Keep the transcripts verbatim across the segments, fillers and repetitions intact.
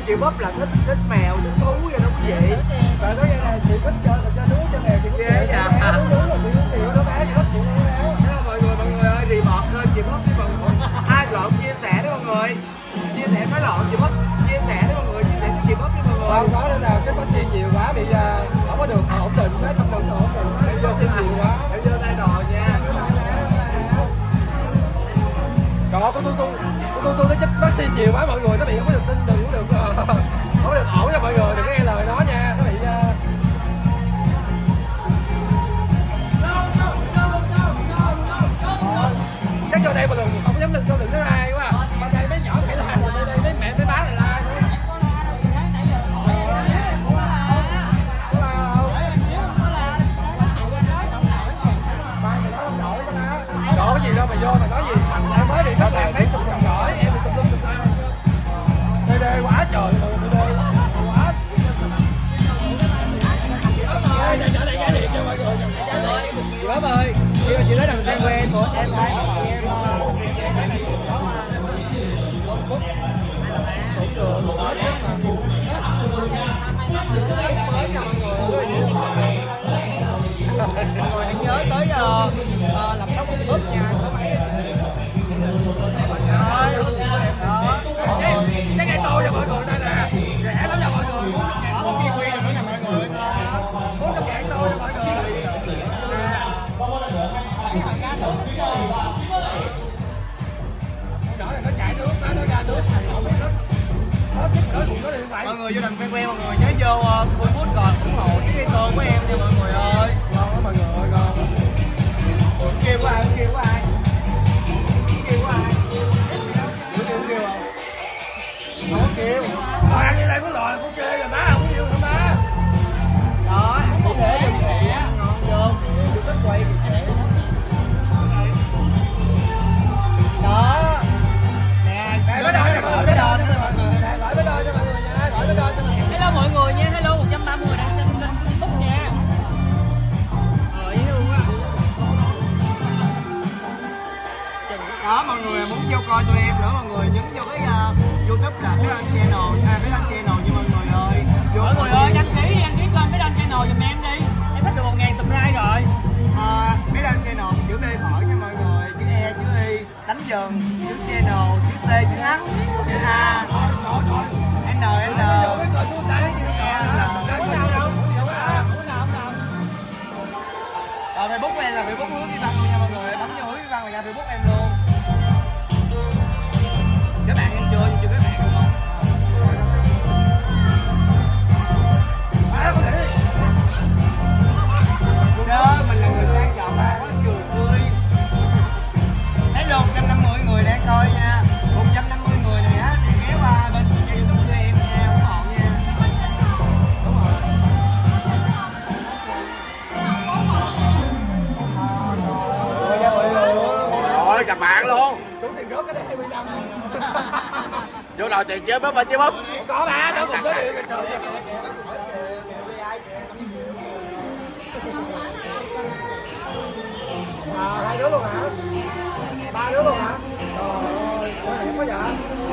chị bóp là thích thích mèo thích thú vậy đó quý vị. Rồi nói vậy là chị thích cho cho đứa cho mèo chị ghê dạ. Đứa là chị chị nó bé thích chị nó mọi người mọi người ơi report lên chị bóp với mọi người. Ai lộn chia sẻ đó mọi người. Chia sẻ nói lộn chị bóp chia sẻ đó mọi người chia sẻ chị bóp với mọi người. Không có đâu nào cái bóp chia nhiều quá bị không có được ổn định cái tâm định ổn định em vô chia nhiều quá em vô tay đồ nha. Còn có tôi tôi tôi tôi nó chích vaccine nhiều quá mọi người nó bị không có được tin đừng có được không có được ổn cho mọi người đừng có nghe lời nó nha nó bị chắc vô đây mà đừng không dám đừng cho đừng nói ai quá bên đây mấy nhỏ phải la bên đây mấy mẹ mấy bá này la có gì đâu mà vô mà nói gì em mới bị bắt làm mấy chục lần rồi em bị tùm lum tùm la đê đê quá trời rồi đê đê quá chị Bóp ơi khi mà chị nói rằng đang quen của em thấy em mọi người hãy nhớ tới uh, uh, làm tóc của Bóp nha số mấy đó cái ngày tôi cho mọi người đây nè rẻ lắm nha mọi người có kiwi rồi nữa nè mọi người bốn trăm ngàn tôi cho mọi người đó là nó chảy nước nó ra nước mọi người vô đằng quen quen mọi người nhớ vô full food rồi ủng hộ cái cây tô của em nha mọi người ơi ngon quá mọi người ơi ngon kêu của ai kêu của ai kêu của ai kêu kêu không không có kêu rồi ăn như đây có lòi có kê rồi má không có kêu hả má đó ăn như thế cho chị á ngon vô tôi thích quay thì chị đó nè gọi cái đôi gọi cái đôi gọi cái đôi cho mọi người nha gọi cái đôi cho mọi người hello mọi người nha hello một trăm ba mươi người đang xem lên Facebook nha ờ với luôn á đó mọi người muốn vô coi tụi em nữa mọi người nhấn vô cái uh, YouTube là cái anh channel à cái anh channel nha mọi người ơi vô mọi người ơi đăng ký đăng ký kênh cái anh channel giùm em đi em hết được một ngàn subscribe rồi à, cái anh channel chữ B khỏi nha mọi người chữ E chữ Y đánh dần chữ channel chữ C chữ H chữ A N N rồi Facebook của em là Facebook Hướng Đi Văn luôn nha mọi người bấm vô Hướng Đi Văn là ra Facebook em luôn các bạn em chưa chưa các bạn không đó mình là người sang giàu mà có cười tươi hello một trăm năm mươi người đang coi nha một trăm năm mươi người này á thì ghé qua bên kênh YouTube của em nha ủng hộ nha đúng rồi rồi gặp bạn luôn trúng tiền rớt cái đây hai mươi năm vô nào tiền chơi bóp mà chơi bóp có ba đâu cùng tới điện à, hai đứa luôn hả ba đứa luôn hả trời ơi đẹp quá vậy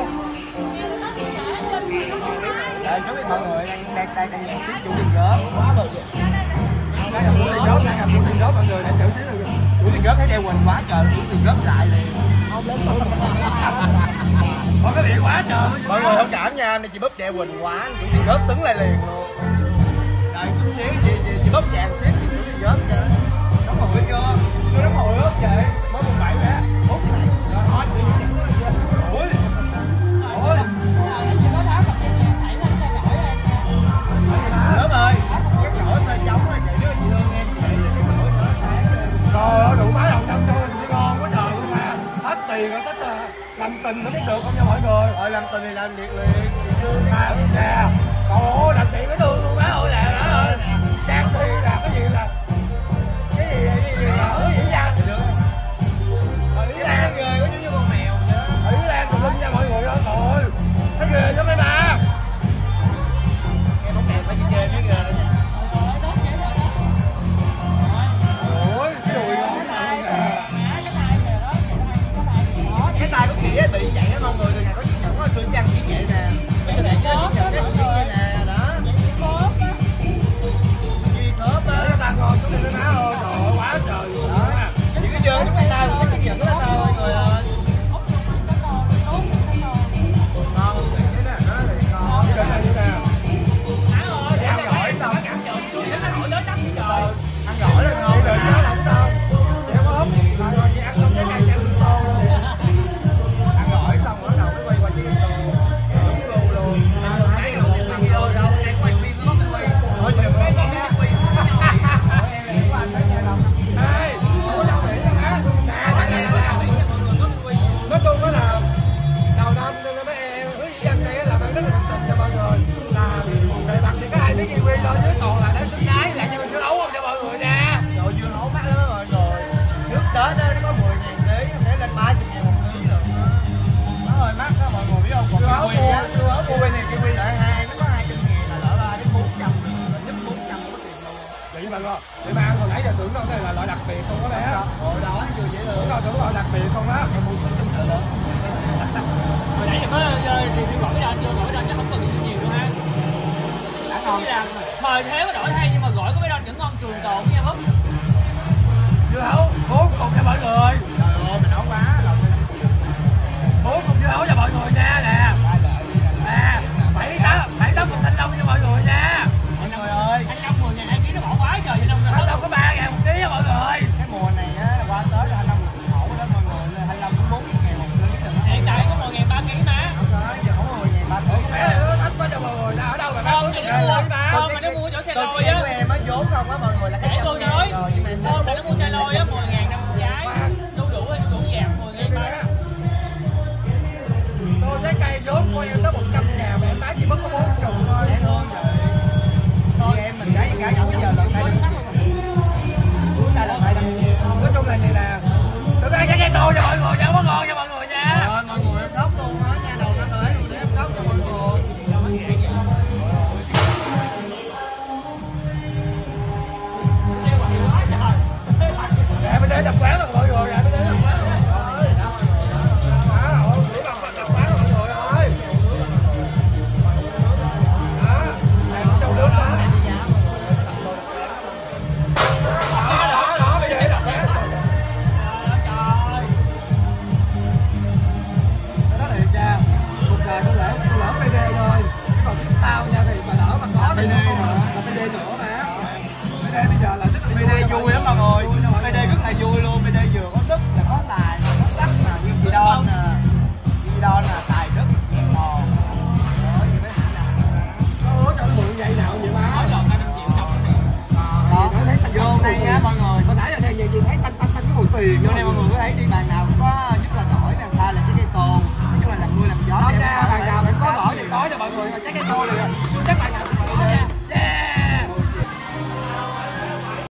đây chú mọi người đang đang đang đang xếp chủ tiền rớt quá rồi đang làm chủ tiền rớt đang làm chủ tiền rớt mọi người đang chủ tiền rớt chủ tiền rớt thấy đeo quỳnh quá trời chủ tiền rớt lại liền không đến có cái điện quá trời mọi người thông cảm nha nên chị bóp đeo quỳnh quá chủ tiền rớt xứng lại liền luôn rồi chút xíu chị chị chị bóp vàng xếp chị chủ tiền rớt kìa đóng hồi chưa tôi đóng hồi ướp vậy bóp một bảy bé bốn này rồi thôi chị ủi ủi lớp ơi cái nổi tay trống rồi chị đứa chị thương em chị trời ơi đủ má đồng năm cho mình ngon quá trời luôn mà hết tiền rồi tất làm tình nó biết được không nha mọi người rồi làm tình thì làm việc liền à nè ồ làm chuyện với thương luôn má ơi nè đó ơi trang thi là cái gì là cái gì cái gì là ứ dĩ ra Ý Lan ghê quá như con mèo vậy Ý Lan tùm lum nha mọi người ơi trời thấy ghê lắm mấy ba nghe con mèo phải đi chơi mới ghê ôi cái đùi ngon cái tay của chị bị vậy đó mọi người, từ ngày có chuyện có xương răng chỉ vậy nè. chưa? Thì ba hồi nãy giờ tưởng đâu đây là loại đặc biệt không có bé. Hồi đó chưa dễ Tưởng thương. đâu tưởng loại đặc biệt không á. Hồi nãy thì mới thì đi gọi ra chưa gọi ra chắc không cần nhiều đâu ha. Đã ngon. Mời thế có đổi hay nhưng mà gọi có mấy đòn vẫn ngon trường tồn nha Phúc. Dưa hấu bốn cùng cho mọi người. Trời ơi mình nấu quá rồi. Bốn cùng dưa hấu cho mọi người nha nè. Nè, bảy tám bảy tám cùng thanh long cho mọi người nha. Mọi người ơi, Anh năm mười ngàn hai ký nó bỏ quá trời vậy đâu Thanh long có ba ngàn một ký cho mọi người. cái mùa này á qua tới là thanh long xuất khẩu đó mọi người, thanh long cũng bốn ngàn một ký rồi đó. hiện tại có mười ngàn ba ký mà. Không có, giờ không có mười ngàn ba ký. Bé này nó thách quá cho mọi người. Nào ở đâu mà Con bán thì được nó mua, ba. con mà nó mua chỗ xe lôi á. Của em á vốn không á mọi người là Để tôi nói, nhưng mà em con mà nó mua xe lôi á mười ngàn năm một trái. Đu đủ hay đu đủ vàng mười ngàn ba. Tôi trái cây vốn của em tới một trăm ngàn mà em bán chỉ mất có bốn chục thôi. dễ thương rồi. Thôi em mình cái cái bây giờ là phải đây là phải đăng. Nói chung là vậy nè. Tôi ăn trái cây tô cho mọi người nha, có ngon cho mọi người nha. Rồi mọi người em sốc luôn á nha, đầu nó tới luôn để em sốc cho mọi người. Dạ bên đây đập quán rồi mọi người, dạ bên đây đập quán rồi. Đó, chỉ bằng mình đập quán rồi mọi người ơi. Đó, này cũng trong nước đó. Đó, đó, bây giờ để đập quán rồi. Đó thiệt nha, cuộc đời tôi lỡ tôi lỡ pê đê thôi, chứ còn tiếp tao nha thì mà lỡ mà có thì không mà là pê đê nữa mà. pê đê bây giờ là rất là pê đê vui lắm mọi người, pê đê rất là vui luôn, pê đê vừa có sức là có tài, có sắc mà như chị Don nè, chị Don là tài rất vẹn mòn. Đó, như mấy hãng nào nó hứa cho nó mượn dây nào vậy má. Mỗi lần hai trăm triệu đồng. đó, vô đây á mọi người. Hồi nãy là đây gì thấy tanh tanh tanh cái mùi tiền Vô đây mọi người có thấy đi bàn nào cũng có nhất là tỏi nè, xa là trái cây cồn, nói chung là làm mưa làm gió. Không để nha, em bài nào cũng có bán tỏi thì liền. có cho mọi người, mà trái cây tô thì chắc bài nào